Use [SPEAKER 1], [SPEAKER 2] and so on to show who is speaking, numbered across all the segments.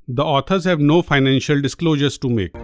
[SPEAKER 1] The authors have no financial disclosures to make.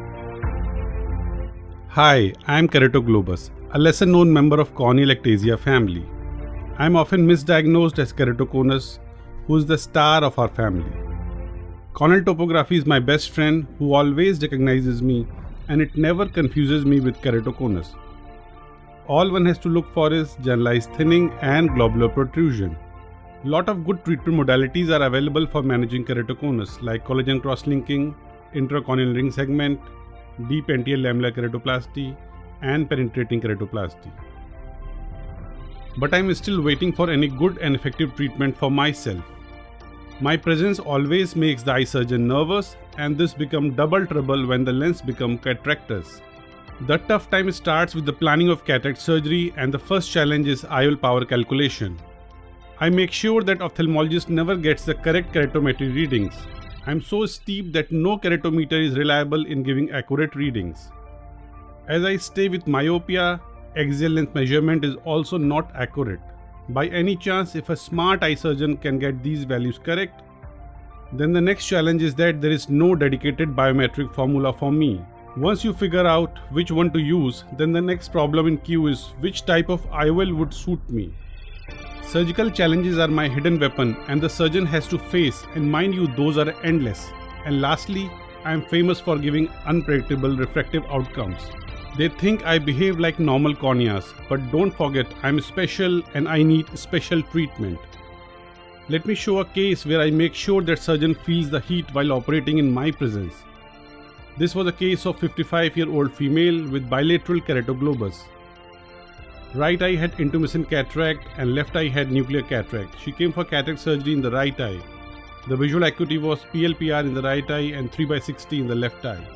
[SPEAKER 1] Hi, I am Keratoglobus, a lesser-known member of Corneal-Ectasia family. I am often misdiagnosed as keratoconus, who is the star of our family. Corneal topography is my best friend who always recognizes me, and it never confuses me with keratoconus. All one has to look for is generalized thinning and globular protrusion. Lot of good treatment modalities are available for managing keratoconus like collagen cross-linking, intracorneal ring segment, deep anterior lamellar keratoplasty, and penetrating keratoplasty. But I am still waiting for any good and effective treatment for myself. My presence always makes the eye surgeon nervous, and this becomes double trouble when the lens becomes cataractous. The tough time starts with the planning of cataract surgery, and the first challenge is IOL power calculation. I make sure that ophthalmologist never gets the correct keratometry readings. I am so steep that no keratometer is reliable in giving accurate readings. As I stay with myopia, axial length measurement is also not accurate. By any chance, if a smart eye surgeon can get these values correct, then the next challenge is that there is no dedicated biometric formula for me. Once you figure out which one to use, then the next problem in queue is which type of IOL would suit me. Surgical challenges are my hidden weapon and the surgeon has to face, and mind you, those are endless. And lastly, I am famous for giving unpredictable refractive outcomes. They think I behave like normal corneas, but don't forget I am special and I need special treatment. Let me show a case where I make sure that surgeon feels the heat while operating in my presence. This was a case of 55-year-old female with bilateral keratoglobus. Right eye had intumescent cataract and left eye had nuclear cataract. She came for cataract surgery in the right eye. The visual acuity was PLPR in the right eye and 3/60 in the left eye.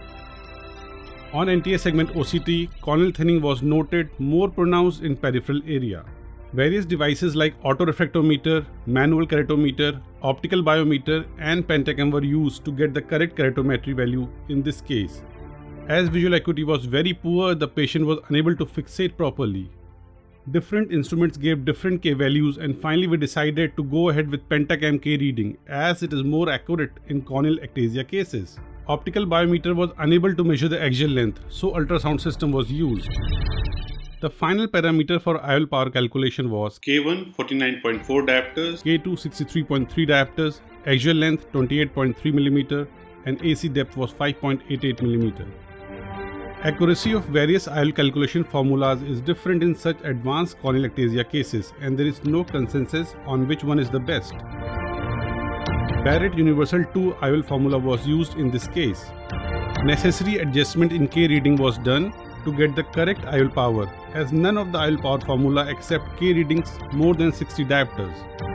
[SPEAKER 1] On anterior segment OCT, corneal thinning was noted, more pronounced in peripheral area. Various devices like autorefractometer, manual keratometer, optical biometer and pentacam were used to get the correct keratometry value in this case. As visual acuity was very poor, the patient was unable to fixate properly. Different instruments gave different K values, and finally we decided to go ahead with pentacam K reading as it is more accurate in corneal ectasia cases. Optical biometer was unable to measure the axial length, so ultrasound system was used. The final parameter for IOL power calculation was K1 49.4 diopters, K2 63.3 diopters, axial length 28.3 mm and AC depth was 5.88 mm. Accuracy of various IOL calculation formulas is different in such advanced corneal ectasia cases, and there is no consensus on which one is the best. Barrett Universal 2 IOL formula was used in this case. Necessary adjustment in K reading was done to get the correct IOL power, as none of the IOL power formula accept K readings more than 60 diopters.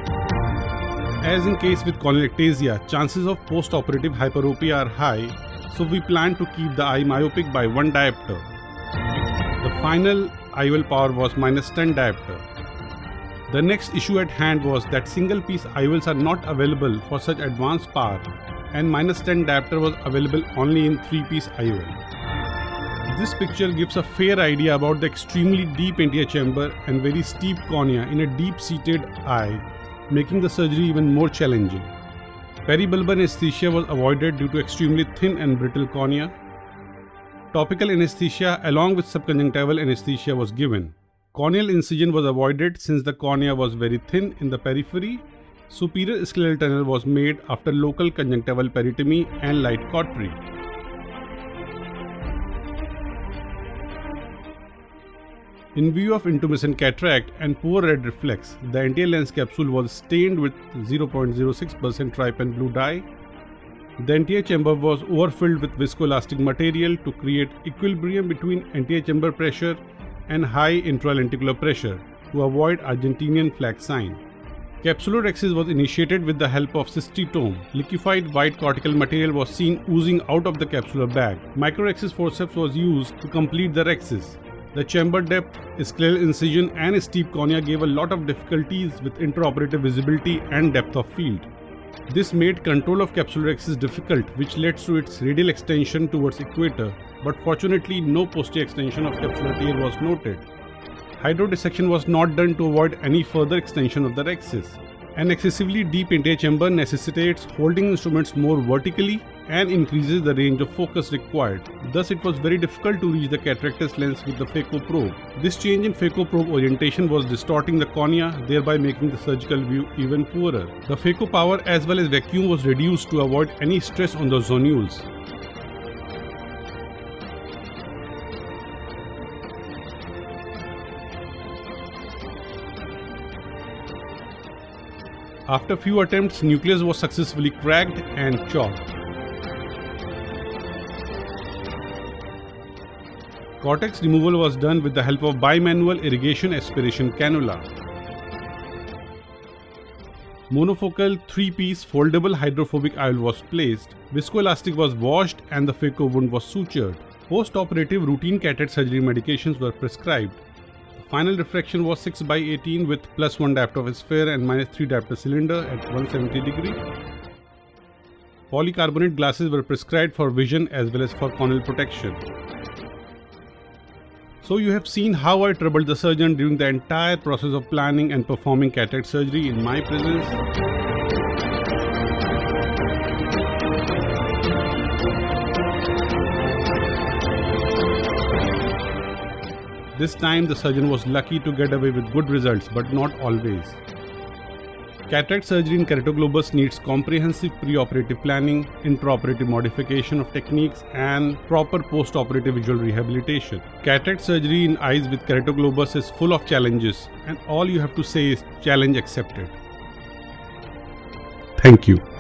[SPEAKER 1] As in case with corneal ectasia, chances of post-operative hyperopia are high, so we plan to keep the eye myopic by 1 diopter. The final IOL power was -10 diopter. The next issue at hand was that single piece IOLs are not available for such advanced power, and -10 diopter was available only in 3-piece IOL. This picture gives a fair idea about the extremely deep anterior chamber and very steep cornea in a deep-seated eye, making the surgery even more challenging. Peribulbar anesthesia was avoided due to extremely thin and brittle cornea. Topical anesthesia along with subconjunctival anesthesia was given. Corneal incision was avoided since the cornea was very thin in the periphery. Superior scleral tunnel was made after local conjunctival peritomy and light cautery. In view of intumescent cataract and poor red reflex, the anterior lens capsule was stained with 0.06% trypan blue dye. The anterior chamber was overfilled with viscoelastic material to create equilibrium between anterior chamber pressure and high intralenticular pressure to avoid Argentinian flag sign. Capsulorhexis was initiated with the help of cystitome. Liquefied white cortical material was seen oozing out of the capsular bag. Microrhexis forceps was used to complete the rhexis. The chamber depth, scleral incision and steep cornea gave a lot of difficulties with intraoperative visibility and depth of field. This made control of capsulorhexis difficult, which led to its radial extension towards equator, but fortunately no posterior extension of capsular tear was noted. Hydrodissection was not done to avoid any further extension of the rhexis. An excessively deep antechamber necessitates holding instruments more vertically and increases the range of focus required. Thus, it was very difficult to reach the cataractous lens with the phaco probe. This change in phaco probe orientation was distorting the cornea, thereby making the surgical view even poorer. The phaco power as well as vacuum was reduced to avoid any stress on the zonules. After few attempts, nucleus was successfully cracked and chopped. Cortex removal was done with the help of bimanual irrigation aspiration cannula. Monofocal 3-piece foldable hydrophobic IOL was placed, viscoelastic was washed and the phaco wound was sutured. Post-operative routine cataract surgery medications were prescribed. Final refraction was 6/18 with +1 diopter of sphere and -3 diopter cylinder at 170 degree. Polycarbonate glasses were prescribed for vision as well as for corneal protection. So you have seen how I troubled the surgeon during the entire process of planning and performing cataract surgery in my presence. This time the surgeon was lucky to get away with good results, but not always. Cataract surgery in keratoglobus needs comprehensive pre-operative planning, intraoperative modification of techniques and proper post-operative visual rehabilitation. Cataract surgery in eyes with keratoglobus is full of challenges and all you have to say is challenge accepted. Thank you.